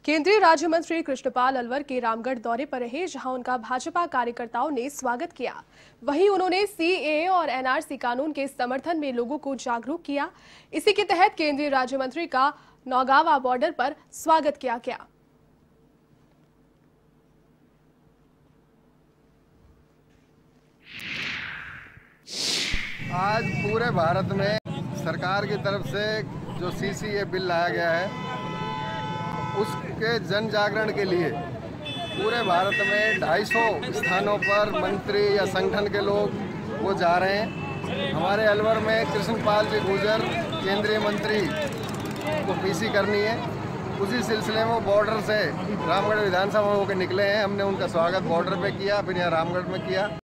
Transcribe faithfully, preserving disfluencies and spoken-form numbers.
केंद्रीय राज्य मंत्री कृष्णपाल अलवर के रामगढ़ दौरे पर रहे, जहां उनका भाजपा कार्यकर्ताओं ने स्वागत किया। वहीं उन्होंने सीएए और एनआरसी कानून के समर्थन में लोगों को जागरूक किया। इसी के तहत केंद्रीय राज्य मंत्री का नौगावा बॉर्डर पर स्वागत किया गया। आज पूरे भारत में सरकार की तरफ से जो सीसीए बिल लाया गया है, उसके जन जागरण के लिए पूरे भारत में ढाई सौ स्थानों पर मंत्री या संगठन के लोग वो जा रहे हैं। हमारे अलवर में कृष्णपाल जी गुर्जर केंद्रीय मंत्री को पीसी करनी है, उसी सिलसिले में बॉर्डर से रामगढ़ विधानसभा होकर निकले हैं। हमने उनका स्वागत बॉर्डर पे किया, फिर यहाँ रामगढ़ में किया।